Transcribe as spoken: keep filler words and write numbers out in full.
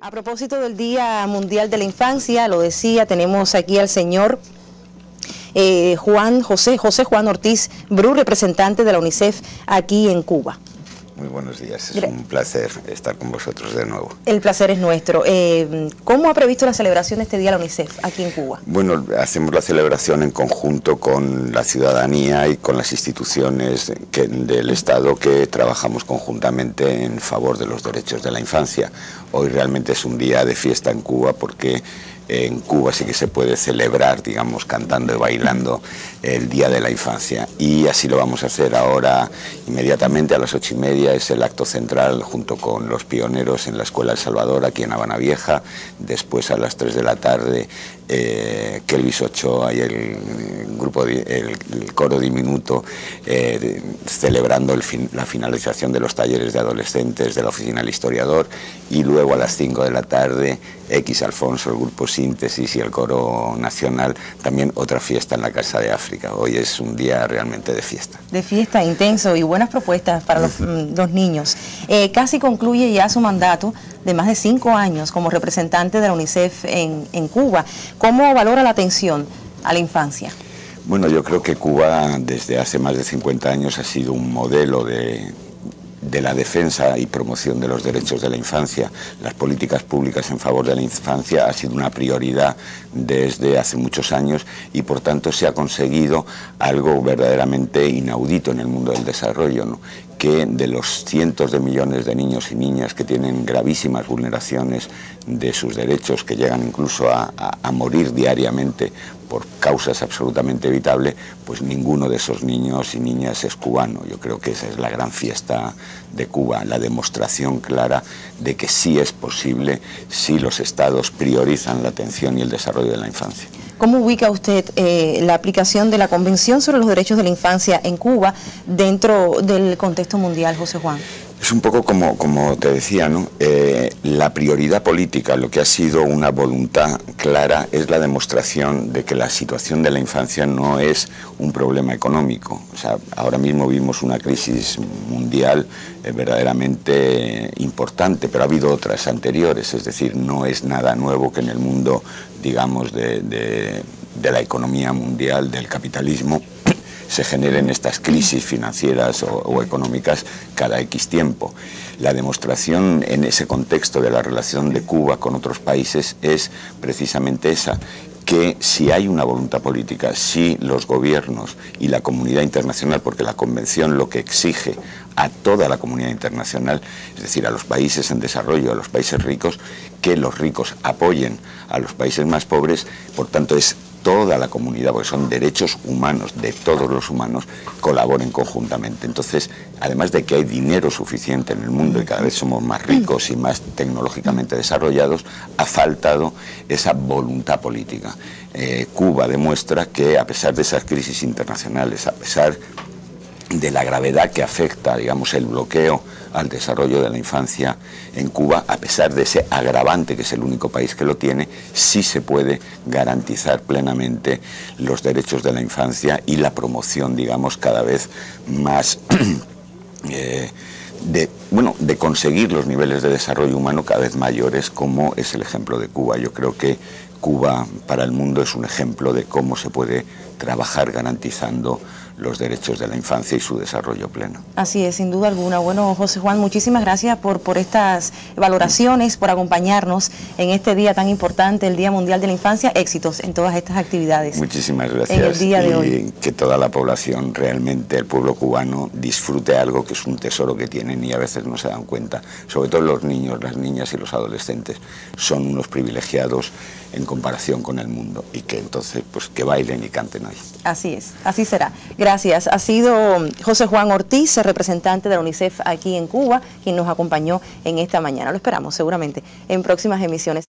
A propósito del Día Mundial de la Infancia, lo decía, tenemos aquí al señor eh, Juan José, José Juan Ortiz Bru, representante de la UNICEF aquí en Cuba. Muy buenos días, es un placer estar con vosotros de nuevo. El placer es nuestro. Eh, ¿Cómo ha previsto la celebración de este día la UNICEF aquí en Cuba? Bueno, hacemos la celebración en conjunto con la ciudadanía y con las instituciones que, del Estado que trabajamos conjuntamente en favor de los derechos de la infancia. Hoy realmente es un día de fiesta en Cuba porque en Cuba sí que se puede celebrar, digamos, cantando y bailando el Día de la Infancia. Y así lo vamos a hacer ahora inmediatamente a las ocho y media. Es el acto central junto con los pioneros en la Escuela El Salvador, aquí en Habana Vieja. Después a las tres de la tarde, eh, Kelvis Ochoa y el grupo, el, el coro diminuto, eh, celebrando el fin, la finalización de los talleres de adolescentes de la Oficina del Historiador. Y luego a las cinco de la tarde, X Alfonso, el grupo Síntesis y el coro nacional, también otra fiesta en la Casa de África. Hoy es un día realmente de fiesta. De fiesta, intenso y buenas propuestas para los, los niños. Eh, casi concluye ya su mandato de más de cinco años como representante de la UNICEF en, en Cuba. ¿Cómo valora la atención a la infancia? Bueno, yo creo que Cuba desde hace más de cincuenta años ha sido un modelo de... de la defensa y promoción de los derechos de la infancia. Las políticas públicas en favor de la infancia ha sido una prioridad desde hace muchos años y por tanto se ha conseguido algo verdaderamente inaudito en el mundo del desarrollo, ¿no? Que de los cientos de millones de niños y niñas que tienen gravísimas vulneraciones de sus derechos, que llegan incluso a, a, a morir diariamente por causas absolutamente evitables, pues ninguno de esos niños y niñas es cubano. Yo creo que esa es la gran fiesta de Cuba, la demostración clara de que sí es posible si los estados priorizan la atención y el desarrollo de la infancia. ¿Cómo ubica usted eh, la aplicación de la Convención sobre los Derechos de la Infancia en Cuba dentro del contexto mundial, José Juan? Es un poco como, como te decía, ¿no? Eh, la prioridad política, lo que ha sido una voluntad clara, es la demostración de que la situación de la infancia no es un problema económico. O sea, ahora mismo vimos una crisis mundial eh, verdaderamente importante, pero ha habido otras anteriores, es decir, no es nada nuevo que en el mundo, digamos, de, de, de la economía mundial, del capitalismo, se generen estas crisis financieras o, o económicas cada X tiempo. La demostración en ese contexto de la relación de Cuba con otros países es precisamente esa, que si hay una voluntad política, si los gobiernos y la comunidad internacional, porque la Convención lo que exige a toda la comunidad internacional, es decir, a los países en desarrollo, a los países ricos, que los ricos apoyen a los países más pobres, por tanto es toda la comunidad, porque son derechos humanos de todos los humanos, colaboren conjuntamente. Entonces, además de que hay dinero suficiente en el mundo y cada vez somos más ricos y más tecnológicamente desarrollados, ha faltado esa voluntad política. Eh, Cuba demuestra que a pesar de esas crisis internacionales, a pesar de la gravedad que afecta, digamos, el bloqueo al desarrollo de la infancia en Cuba, a pesar de ese agravante, que es el único país que lo tiene, sí se puede garantizar plenamente los derechos de la infancia y la promoción, digamos, cada vez más eh, de, bueno, de conseguir los niveles de desarrollo humano cada vez mayores, como es el ejemplo de Cuba. Yo creo que Cuba para el mundo es un ejemplo de cómo se puede trabajar garantizando los derechos de la infancia y su desarrollo pleno. Así es, sin duda alguna. Bueno, José Juan, muchísimas gracias por, por estas valoraciones, por acompañarnos en este día tan importante, el Día Mundial de la Infancia. Éxitos en todas estas actividades. Muchísimas gracias. En el día de y hoy. Que toda la población, realmente el pueblo cubano, disfrute algo que es un tesoro que tienen y a veces no se dan cuenta. Sobre todo los niños, las niñas y los adolescentes son unos privilegiados en comparación con el mundo y que entonces pues que bailen y canten hoy. Así es, así será. Gracias. Ha sido José Juan Ortiz, representante de la UNICEF aquí en Cuba, quien nos acompañó en esta mañana. Lo esperamos seguramente en próximas emisiones.